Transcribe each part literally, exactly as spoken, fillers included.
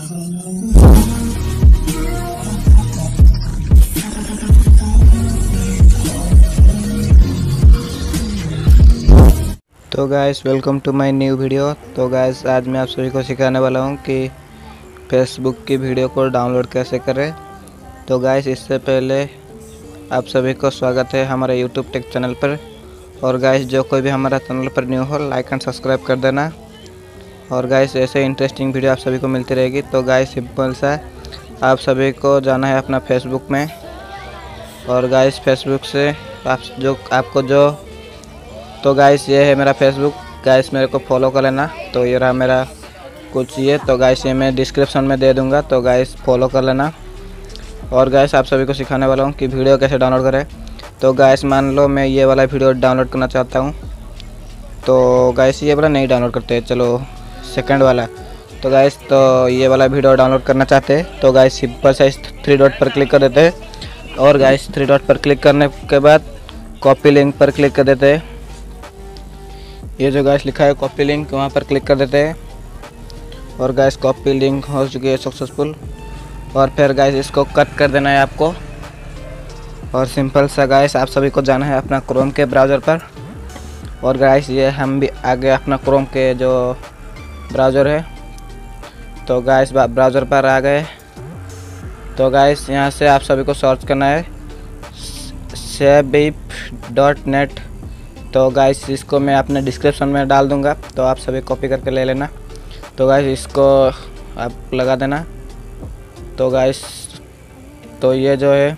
तो guys welcome to my new video. तो guys आज मैं आप सभी को सिखाने वाला हूं कि फेसबुक की वीडियो को डाउनलोड कैसे करें। तो गाइस इससे पहले आप सभी को स्वागत है हमारे यूट्यूब टेक चैनल पर। और गाइस जो कोई भी हमारा चैनल पर न्यू हो लाइक एंड सब्सक्राइब कर देना। और गाइस ऐसे इंटरेस्टिंग वीडियो आप सभी को मिलती रहेगी। तो गाइस सिंपल सा आप सभी को जाना है अपना फेसबुक में। और गाइस फेसबुक से आप जो आपको जो तो गाइस ये है मेरा फेसबुक। गाइस मेरे को फॉलो कर लेना। तो ये रहा मेरा कुछ ये। तो गाइस ये मैं डिस्क्रिप्शन में दे दूंगा, तो गाइस फॉलो कर लेना। और गाइस आप सभी को सिखाने वाला हूँ कि वीडियो कैसे डाउनलोड करें। तो गाइस मान लो मैं ये वाला वीडियो डाउनलोड करना चाहता हूँ, तो गाइस ये वाला नहीं डाउनलोड करते, चलो सेकंड वाला। तो गाइस तो ये वाला वीडियो डाउनलोड करना चाहते हैं तो गाइस सिंपल से इस थ्री डॉट पर क्लिक कर देते हैं। और गाइस थ्री डॉट पर क्लिक करने के बाद कॉपी लिंक पर क्लिक कर देते हैं। ये जो गाइस लिखा है कॉपी लिंक, वहाँ पर क्लिक कर देते हैं। और गाइस कॉपी लिंक हो चुकी है सक्सेसफुल। और फिर गाइस इसको कट कर देना है आपको। और सिंपल सा गाइस आप सभी को जाना है अपना क्रोम के ब्राउज़र पर। और गाइस ये हम भी आ गए अपना क्रोम के जो ब्राउज़र है। तो गाइस ब्राउज़र पर आ गए। तो गाइस यहाँ से आप सभी को सर्च करना है सेबिप डॉट नेट। तो गाइस इसको मैं अपने डिस्क्रिप्शन में डाल दूंगा, तो आप सभी कॉपी करके ले लेना। तो गाइस इसको आप लगा देना। तो गाइस तो ये जो है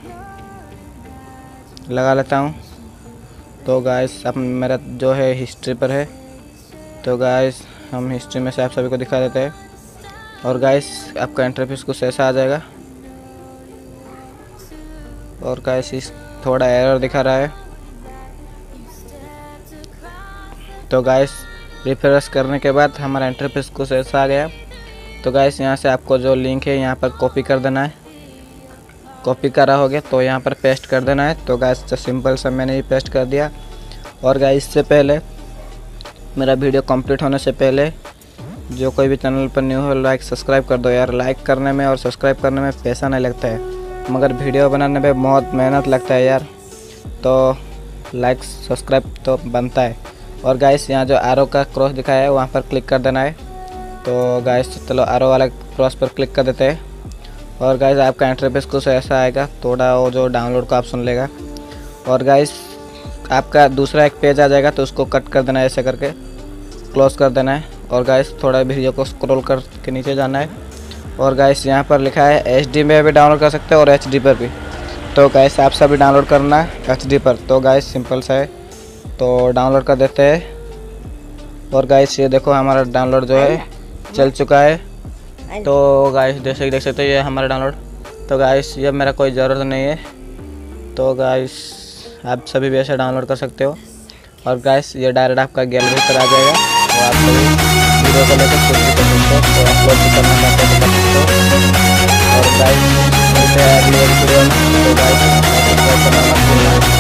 लगा लेता हूँ। तो गाइस अब मेरा जो है हिस्ट्री पर है। तो गाइस हम हिस्ट्री में से आप सभी को दिखा देते हैं। और गाइस आपका इंटरफेस कुछ ऐसा आ जाएगा। और गाइस इस थोड़ा एरर दिखा रहा है। तो गाइस रिफ्रेश करने के बाद हमारा इंटरफेस कुछ ऐसा आ गया। तो गाइस यहाँ से आपको जो लिंक है यहाँ पर कॉपी कर देना है। कॉपी करा हो गया तो यहाँ पर पेस्ट कर देना है। तो गाइस तो सिंपल सा मैंने ही पेस्ट कर दिया। और गाइस इससे पहले मेरा वीडियो कंप्लीट होने से पहले जो कोई भी चैनल पर न्यू हो लाइक सब्सक्राइब कर दो यार। लाइक करने में और सब्सक्राइब करने में पैसा नहीं लगता है, मगर वीडियो बनाने में बहुत मेहनत लगता है यार। तो लाइक सब्सक्राइब तो बनता है। और गाइस यहाँ जो आरो का क्रॉस दिखाया है वहाँ पर क्लिक कर देना है। तो गाइस चलो आरो वाला क्रॉस पर क्लिक कर देते हैं। और गाइस आपका इंटरफेस कुछ ऐसा आएगा, थोड़ा वो जो डाउनलोड का ऑप्शन लेगा। और गाइस आपका दूसरा एक पेज आ जाएगा, तो उसको कट कर देना है, ऐसे करके क्लोज कर देना है। और गाइस थोड़ा वीडियो को स्क्रॉल करके नीचे जाना है। और गाइस यहाँ पर लिखा है एच डी में भी डाउनलोड कर सकते हैं और एच डी पर भी। तो गाइस आप सभी डाउनलोड करना एच डी पर। तो गाइस सिंपल सा है, तो डाउनलोड कर देते हैं। और गाइस ये देखो हमारा डाउनलोड जो है चल चुका है। तो गाइस जैसे देख सकते हैं ये हमारा डाउनलोड। तो गाइस ये मेरा कोई ज़रूरत नहीं है। तो गाइस आप सभी भी ऐसे डाउनलोड कर सकते हो। और गाइस ये डायरेक्ट आपका गैलरी पर आ जाएगा। तो आप सभी वीडियो को लेकर कुछ भी कर सकते हो, तो अपलोड भी करना चाहते हो तो कर सकते हो। और गाइस मिलते हैं अगली वीडियो में। तो गाइस सब्सक्राइब करना मत भूलना।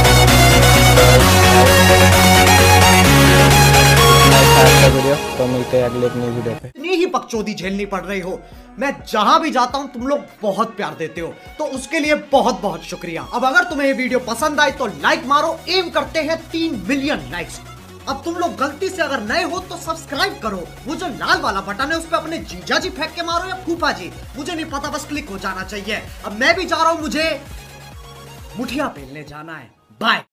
वीडियो तो मिलते हैं अगले अपनी वीडियो पे। इतनी ही बकचोदी झेलनी पड़ रही हो, मैं जहां भी जाता हूं तुम लोग बहुत प्यार देते हो, तो उसके लिए बहुत बहुत शुक्रिया। अब अगर तुम्हें ये वीडियो पसंद आए तो लाइक मारो। एम करते हैं तीन मिलियन लाइक्स। अब तुम लोग गलती से अगर नए हो तो सब्सक्राइब करो। वो जो लाल वाला बटन है उस पर अपने जीजा जी फेंक के मारो या फूफा जी, मुझे नहीं पता, बस क्लिक हो जाना चाहिए। अब मैं भी जा रहा हूं, मुझे मुठिया पेलने जाना है। बाय।